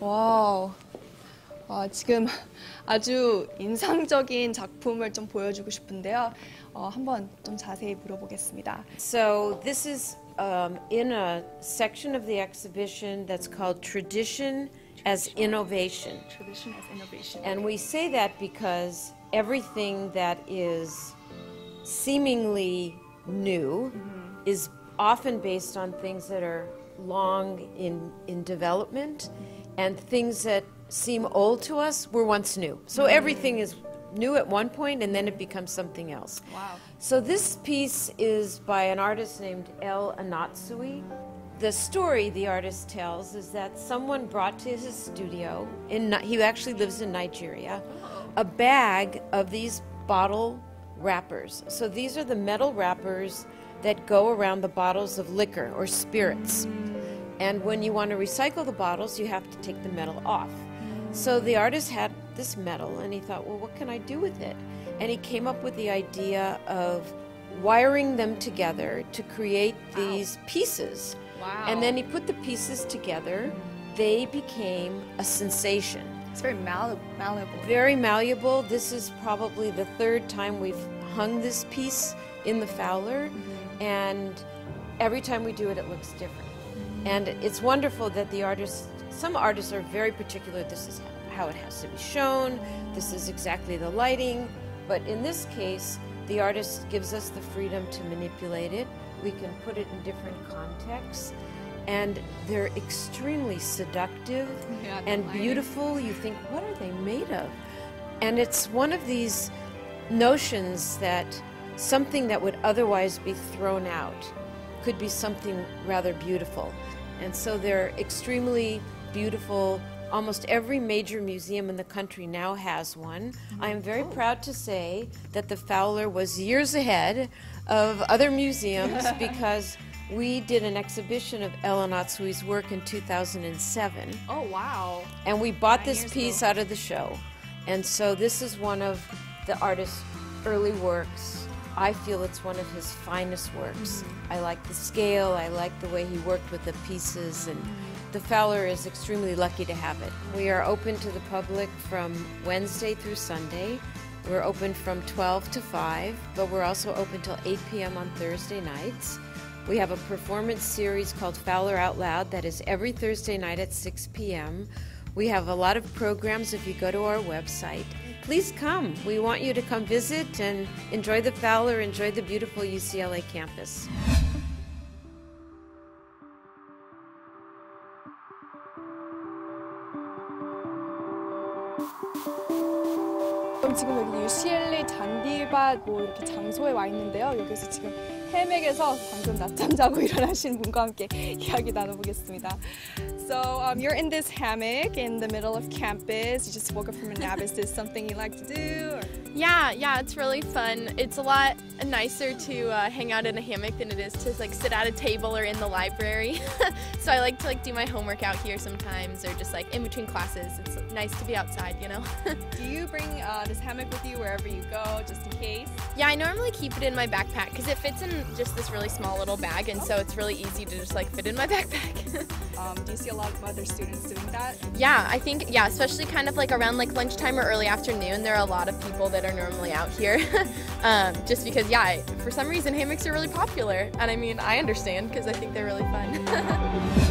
와우. 지금 아주 인상적인 작품을 좀 보여주고 싶은데요. 한번 좀 자세히 물어보겠습니다. So this is in a section of the exhibition that's called Tradition as Innovation. Tradition as Innovation. And we say that because everything that is seemingly new is often based on things that are long in development, and things that seem old to us were once new. So everything is new at one point and then it becomes something else. Wow. So this piece is by an artist named El Anatsui. The story the artist tells is that someone brought to his studio, he actually lives in Nigeria, a bag of these bottle wrappers. So these are the metal wrappers that go around the bottles of liquor or spirits. And when you want to recycle the bottles, you have to take the metal off. So the artist had this metal and he thought, well, what can I do with it? And he came up with the idea of wiring them together to create these pieces. Wow. And then he put the pieces together. They became a sensation. It's very malleable. Very malleable. This is probably the third time we've hung this piece in the Fowler. And every time we do it, it looks different. And it's wonderful that the artists, some artists are very particular. This is how it has to be shown. This is exactly the lighting. But in this case, the artist gives us the freedom to manipulate it. We can put it in different contexts. And they're extremely seductive and beautiful. You think, what are they made of? And it's one of these notions that something that would otherwise be thrown out could be something rather beautiful. And so they're extremely beautiful. Almost every major museum in the country now has one. I am very proud to say that the Fowler was years ahead of other museums because we did an exhibition of El Anatsui's work in 2007. Oh, wow. And we bought this piece out of the show. And so this is one of the artist's early works. I feel it's one of his finest works. I like the scale, I like the way he worked with the pieces, and the Fowler is extremely lucky to have it. We are open to the public from Wednesday through Sunday. We're open from 12 to 5, but we're also open till 8 p.m. on Thursday nights. We have a performance series called Fowler Out Loud that is every Thursday night at 6 p.m. We have a lot of programs if you go to our website. Please come. We want you to come visit and enjoy the Fowler, enjoy the beautiful UCLA campus. 그럼 지금 여기 UCLA 잔디밭 이렇게 장소에 와 있는데요. 여기서 지금 해맥에서 방금 낮잠 자고 일어나신 분과 함께 이야기 나눠보겠습니다. So you're in this hammock in the middle of campus. You just woke up from a nap. Is this something you like to do? Or? Yeah, it's really fun. It's a lot nicer to hang out in a hammock than it is to sit at a table or in the library. So I like to do my homework out here sometimes, or just in between classes. It's nice to be outside, you know. Do you bring this hammock with you wherever you go, just in case? Yeah, I normally keep it in my backpack because it fits in just this really small little bag, and so it's really easy to just fit in my backpack. Do you see a lot of other students doing that? Yeah, I think, especially kind of around lunchtime or early afternoon, there are a lot of people that are normally out here. Just because, for some reason hammocks are really popular, and I mean, I understand because I think they're really fun.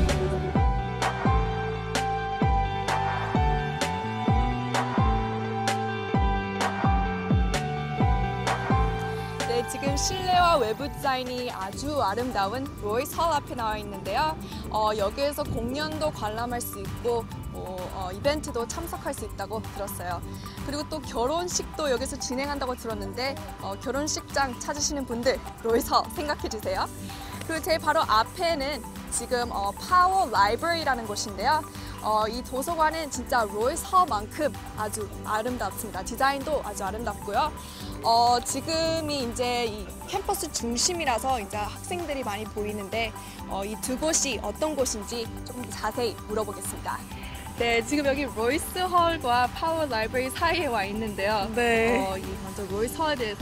지금 실내와 외부 디자인이 아주 아름다운 로이스 홀 앞에 나와 있는데요. 여기에서 공연도 관람할 수 있고 이벤트도 참석할 수 있다고 들었어요. 그리고 또 결혼식도 여기서 진행한다고 들었는데 결혼식장 찾으시는 분들 로이스 홀 생각해 주세요. 그리고 제 바로 앞에는 지금 파워 라이브러리라는 곳인데요. 이 도서관은 진짜 로이스 홀만큼 아주 아름답습니다. 디자인도 아주 아름답고요. 지금이 이제 이 캠퍼스 중심이라서 이제 학생들이 많이 보이는데 이 두 곳이 어떤 곳인지 조금 자세히 물어보겠습니다. 네, 지금 여기 로이스 홀과 파워 라이브러리 사이에 와 있는데요. 네. 먼저 로이스 홀에 대해서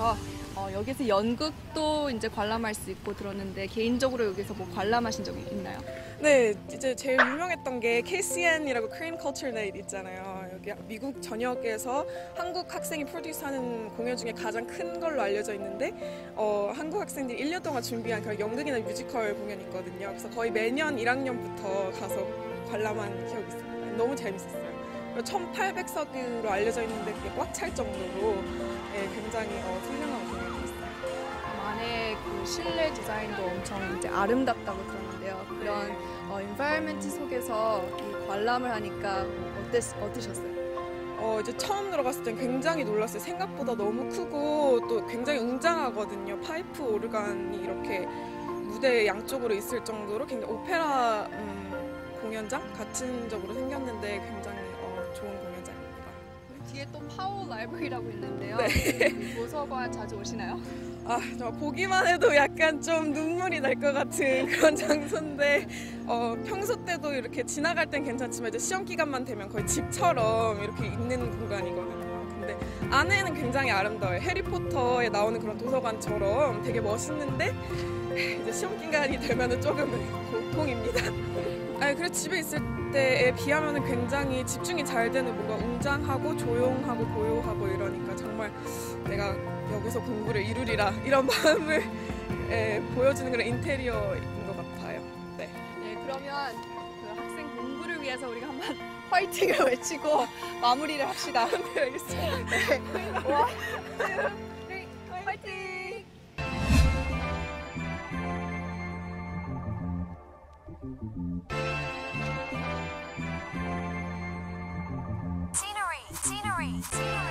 여기서 연극도 이제 관람할 수 있고 들었는데 개인적으로 여기서 뭐 관람하신 적이 있나요? 네, 이제 제일 유명했던 게 KCN이라고 Korean Culture Night 있잖아요. 여기 미국 전역에서 한국 학생이 프로듀스하는 공연 중에 가장 큰 걸로 알려져 있는데 한국 학생들이 1년 동안 준비한 그런 연극이나 뮤지컬 공연이 있거든요. 그래서 거의 매년 1학년부터 가서 관람한 기억이 있습니다. 너무 재밌었어요. 1800석으로 알려져 있는데 그게 꽉 찰 정도로 굉장히 훌륭한 공연이었어요. 안에 그 실내 디자인도 엄청 이제 아름답다고 들었는데요. 그런 environment 속에서 이 관람을 하니까 어떠셨어요? 이제 처음 들어갔을 땐 굉장히 놀랐어요. 생각보다 너무 크고 또 굉장히 웅장하거든요. 파이프 오르간이 이렇게 무대 양쪽으로 있을 정도로 굉장히 오페라 공연장 같은 적으로 생겼는데 굉장히 좋은 공연장입니다. 뒤에 또 파워 라이브러리라고 있는데요. 네. 도서관 자주 오시나요? 정말 보기만 해도 약간 좀 눈물이 날 것 같은 그런 장소인데 평소 때도 이렇게 지나갈 땐 괜찮지만 이제 시험 기간만 되면 거의 집처럼 이렇게 있는 공간이거든요. 근데 안에는 굉장히 아름다워요. 해리포터에 나오는 그런 도서관처럼 되게 멋있는데 이제 시험 기간이 되면은 조금은 고통입니다. 그래서 집에 있을 때에 비하면 굉장히 집중이 잘 되는 뭔가 웅장하고 조용하고 고요하고 이러니까 정말 내가 여기서 공부를 이루리라 이런 마음을 보여주는 그런 인테리어인 것 같아요. 네. 그러면 그 학생 공부를 위해서 우리가 한번 화이팅을 외치고 마무리를 합시다. 네, 알겠습니다. 네. 1, 2, 3, 화이팅! Scenery.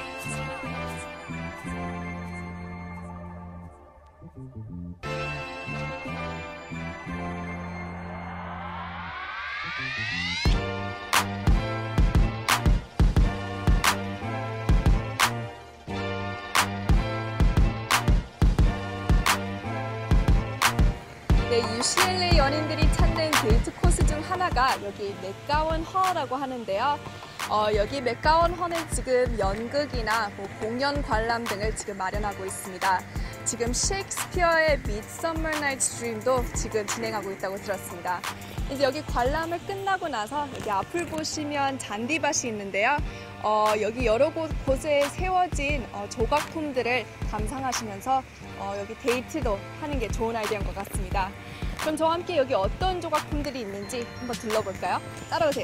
네, UCLA 연인들이 찾는 데이트 코스 중 하나가 여기 맥가원 허라고 하는데요. 여기 맥가원 허는 지금 연극이나 뭐 공연 관람 등을 지금 마련하고 있습니다. 지금 셰익스피어의 Midsummer Night's Dream도 지금 진행하고 있다고 들었습니다. 이제 여기 관람을 끝나고 나서 여기 앞을 보시면 잔디밭이 있는데요. 여기 여러 곳에 세워진 조각품들을 감상하시면서 여기 데이트도 하는 게 좋은 아이디어인 것 같습니다. 그럼 저와 함께 여기 어떤 조각품들이 있는지 한번 둘러볼까요? 따라오세요.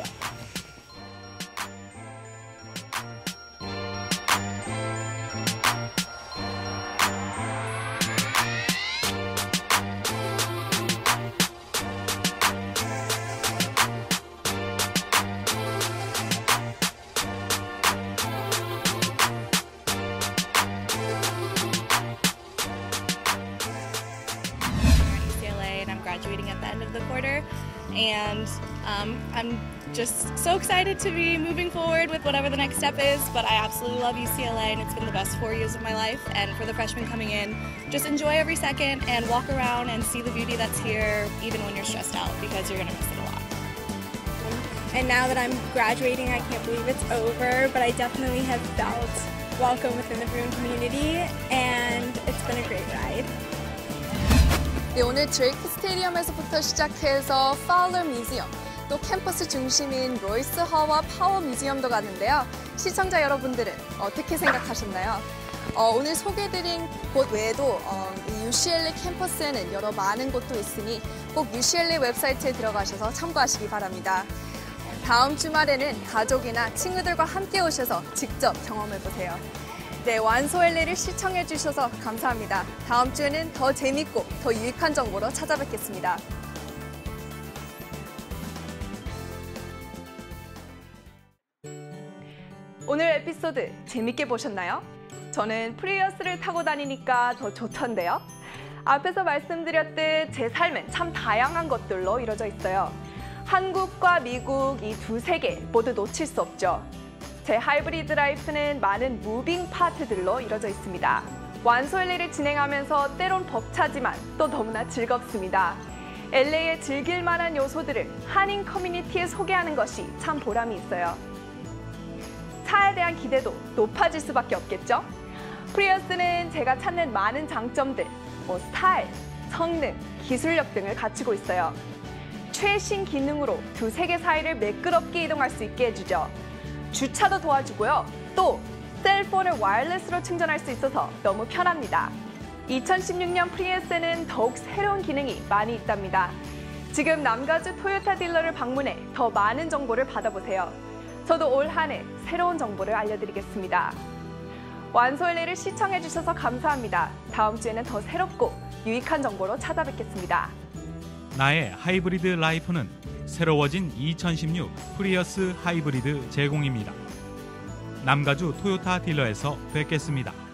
Graduating at the end of the quarter, and I'm just so excited to be moving forward with whatever the next step is. But I absolutely love UCLA, and it's been the best 4 years of my life. And for the freshmen coming in, just enjoy every second and walk around and see the beauty that's here, even when you're stressed out, because you're gonna miss it a lot. And now that I'm graduating, I can't believe it's over, but I definitely have felt welcome within the Bruin community, and it's been a great ride. 네, 오늘 드레이크 스테디엄에서부터 시작해서 파울러 뮤지엄, 또 캠퍼스 중심인 로이스 허와 파워 뮤지엄도 갔는데요. 시청자 여러분들은 어떻게 생각하셨나요? 오늘 소개해드린 곳 외에도 이 UCLA 캠퍼스에는 여러 많은 곳도 있으니 꼭 UCLA 웹사이트에 들어가셔서 참고하시기 바랍니다. 다음 주말에는 가족이나 친구들과 함께 오셔서 직접 경험해보세요. 네, 완소LA를 시청해주셔서 감사합니다. 다음 주에는 더 재밌고 더 유익한 정보로 찾아뵙겠습니다. 오늘 에피소드 재밌게 보셨나요? 저는 프리우스를 타고 다니니까 더 좋던데요. 앞에서 말씀드렸듯 제 삶은 참 다양한 것들로 이루어져 있어요. 한국과 미국 이 두 세계 모두 놓칠 수 없죠. 제 하이브리드 라이프는 많은 무빙 파트들로 이루어져 있습니다. 완소LA를 진행하면서 때론 벅차지만 또 너무나 즐겁습니다. LA의 즐길 만한 요소들을 한인 커뮤니티에 소개하는 것이 참 보람이 있어요. 차에 대한 기대도 높아질 수밖에 없겠죠? 프리우스는 제가 찾는 많은 장점들, 스타일, 성능, 기술력 등을 갖추고 있어요. 최신 기능으로 두 세계 사이를 매끄럽게 이동할 수 있게 해주죠. 주차도 도와주고요. 또 셀폰을 와이어리스로 충전할 수 있어서 너무 편합니다. 2016년 프리우스에는 더욱 새로운 기능이 많이 있답니다. 지금 남가주 토요타 딜러를 방문해 더 많은 정보를 받아보세요. 저도 올 한 해 새로운 정보를 알려드리겠습니다. 완소일레를 시청해주셔서 감사합니다. 다음 주에는 더 새롭고 유익한 정보로 찾아뵙겠습니다. 나의 하이브리드 라이프는 새로워진 2016 프리우스 하이브리드 제공입니다. 남가주 토요타 딜러에서 뵙겠습니다.